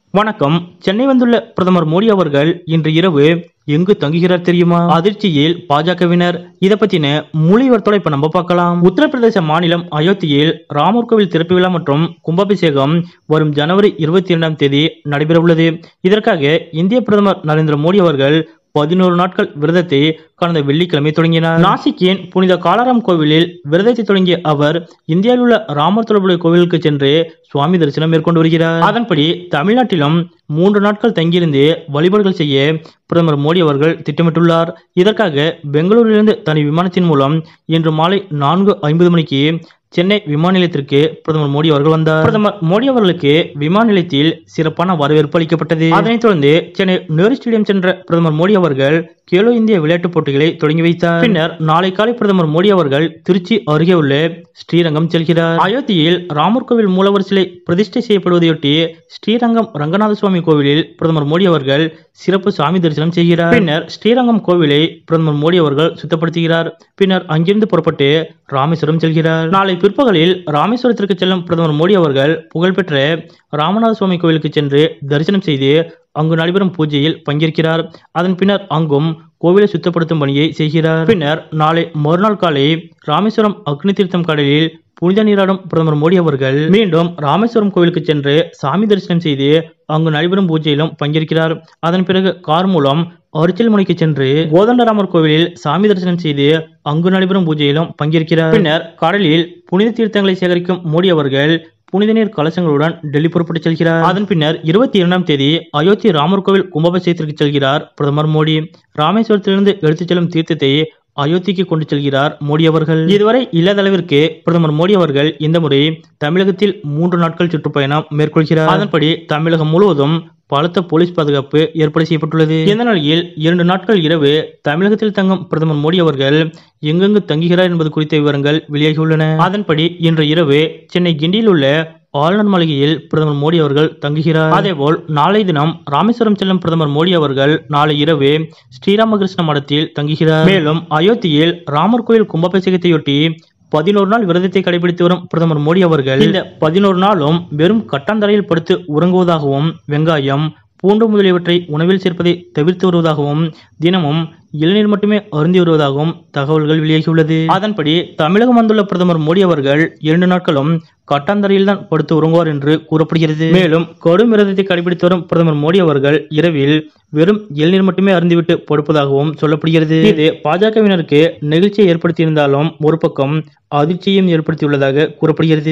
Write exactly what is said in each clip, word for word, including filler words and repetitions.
வணக்கம். சென்னை வந்துள்ள பிரதமர் மோடி அவர்கள் இன்று இரவு எங்கு தங்குகிறார் தெரியுமா? அதிர்ச்சியில் பாஜகவினர். இத பத்தின முழு விவரத்தோட இப்ப நம்ம பார்க்கலாம். உத்தரப்பிரதேச மாநிலம் அயோத்தியில் ராமர் கோவில் திறப்பு விழா மற்றும் கும்பாபிஷேகம் வரும் ஜனவரி இருபத்தி இரண்டாம் தேதி நடைபெற உள்ளது. இதற்காக இந்திய பிரதமர் நரேந்திர மோடி அவர்கள் பதினோரு நாட்கள் விரதத்தை கடந்த வெள்ளிக்கிழமை தொடங்கினார். நாசிக்கின் புனித காலாராம் கோவிலில் விரதத்தை தொடங்கிய அவர் இந்தியாவில் உள்ள ராமர் தொடர்புடைய கோவிலுக்கு சென்று சுவாமி தரிசனம் மேற்கொண்டு வருகிறார். அதன்படி தமிழ்நாட்டிலும் மூன்று நாட்கள் தங்கியிருந்து வழிபாடுகள் செய்ய பிரதமர் மோடி அவர்கள் திட்டமிட்டுள்ளார். இதற்காக பெங்களூரிலிருந்து தனி விமானத்தின் மூலம் இன்று மாலை நான்கு ஐம்பது மணிக்கு சென்னை விமான நிலையத்திற்கு பிரதமர் மோடி அவர்கள் வந்தார். பிரதமர் மோடி அவர்களுக்கு விமான நிலையத்தில் சிறப்பான வரவேற்பு அளிக்கப்பட்டது. அதனைத் தொடர்ந்து சென்னை நேரு ஸ்டேடியம் சென்ற பிரதமர் மோடி அவர்கள் கேலோ இந்திய விளையாட்டுப் போட்டிகளை தொடங்கி வைத்தார். பின்னர் நாளை காலை பிரதமர் மோடி அவர்கள் திருச்சி அருகே உள்ள ஸ்ரீரங்கம் செல்கிறார். அயோத்தியில் ராமர் கோவில் மூலவர் சிலை பிரதிஷ்டை செய்யப்படுவதையொட்டி ஸ்ரீரங்கம் ரங்கநாத சுவாமி கோவிலில் பிரதமர் மோடி அவர்கள் சிறப்பு சாமி தரிசனம் செய்கிறார். பின்னர் ஸ்ரீரங்கம் கோவிலை பிரதமர் மோடி அவர்கள் சுத்தப்படுத்துகிறார். பின்னர் அங்கிருந்து புறப்பட்டு ராமேஸ்வரம் செல்கிறார். நாளை பிற்பகலில் ராமேஸ்வரத்திற்கு செல்லும் பிரதமர் மோடி அவர்கள் புகழ்பெற்ற ராமநாத சுவாமி கோவிலுக்கு சென்று தரிசனம் செய்து அங்கு நடைபெறும் பூஜையில் பங்கேற்கிறார். அதன் பின்னர் அங்கும் கோவிலை சுத்தப்படுத்தும் பணியை செய்கிறார். பின்னர் நாளை மறுநாள் காலை ராமேஸ்வரம் அக்னி தீர்த்தம் கடலில் புனித நீராடும் பிரதமர் மோடி அவர்கள் மீண்டும் ராமேஸ்வரம் கோவிலுக்கு சென்று சாமி தரிசனம் செய்து அங்கு நடைபெறும் பூஜையிலும் பங்கேற்கிறார். அதன் பிறகு கார் மூலம் அரிச்சல்முனைக்கு சென்று கோதண்டராமர் கோவிலில் சாமி தரிசனம் செய்து அங்கு நடைபெறும் பூஜையிலும் பங்கேற்கிறார். பின்னர் கடலில் புனித தீர்த்தங்களை சேகரிக்கும் மோடி அவர்கள் புனித நீர் கலசங்களுடன் டெல்லி புறப்பட்டு செல்கிறார். அதன் பின்னர் இருபத்தி இரண்டாம் தேதி அயோத்தி ராமர் கோவில் கும்பாபிஷேகத்திற்கு செல்கிறார் பிரதமர் மோடி. ராமேஸ்வரத்திலிருந்து எடுத்துச் செல்லும் தீர்த்தத்தை அயோத்திக்கு கொண்டு செல்கிறார் மோடி அவர்கள். இதுவரை இல்லாத அளவிற்கு பிரதமர் மோடி அவர்கள் இந்த முறை தமிழகத்தில் மூன்று நாட்கள் சுற்றுப்பயணம் மேற்கொள்கிறார். அதன்படி தமிழகம் முழுவதும் பலத்த போலீஸ் பாதுகாப்பு ஏற்பாடு செய்யப்பட்டுள்ளது. இந்த நிலையில் இரண்டு நாட்கள் இரவு தமிழகத்தில் தங்கும் பிரதமர் மோடி அவர்கள் எங்கெங்கு தங்குகிறார் என்பது குறித்த விவரங்கள் வெளியாகியுள்ளன. அதன்படி இன்று இரவு சென்னை கிண்டியில் உள்ள ஆளுநர் மாளிகையில் பிரதமர் மோடி அவர்கள் தங்குகிறார். அதேபோல் நாளை தினம் ராமேஸ்வரம் செல்லும் பிரதமர் மோடி அவர்கள் நாளை இரவு ஸ்ரீராமகிருஷ்ண மடத்தில் தங்குகிறார். மேலும் அயோத்தியில் ராமர் கோயில் கும்பாபிஷேகத்தையொட்டி பதினோரு நாள் விரதத்தை கடைபிடித்து வரும் பிரதமர் மோடி அவர்கள் இந்த பதினோரு நாளும் வெறும் கட்டாந்தரையில் படுத்து உறங்குவதாகவும் வெங்காயம் பூண்டு முதலியவற்றை உணவில் சேர்ப்பதை தவிர்த்து வருவதாகவும் தினமும் இளநீர் மட்டுமே அருந்தி வருவதாகவும் தகவல்கள் வெளியாகியுள்ளது. அதன்படி தமிழகம் வந்துள்ள பிரதமர் மோடி அவர்கள் இரண்டு நாட்களும் கட்டாந்தரையில் தான் படுத்து உறங்குவார் என்று கூறப்படுகிறது. மேலும் கடும் விரதத்தை கடைபிடித்து வரும் பிரதமர் மோடி அவர்கள் இரவில் வெறும் இளநீர் மட்டுமே அருந்திவிட்டு படுப்பதாகவும் சொல்லப்படுகிறது. இது பாஜகவினருக்கு நெகிழ்ச்சியை ஏற்படுத்தியிருந்தாலும் ஒரு பக்கம் அதிர்ச்சியையும் ஏற்படுத்தியுள்ளதாக கூறப்படுகிறது.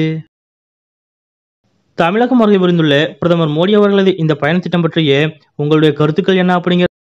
தமிழகம் வருகை புரிந்துள்ள பிரதமர் மோடி அவர்களது இந்த பயண திட்டம் பற்றிய உங்களுடைய கருத்துக்கள் என்ன அப்படிங்கிற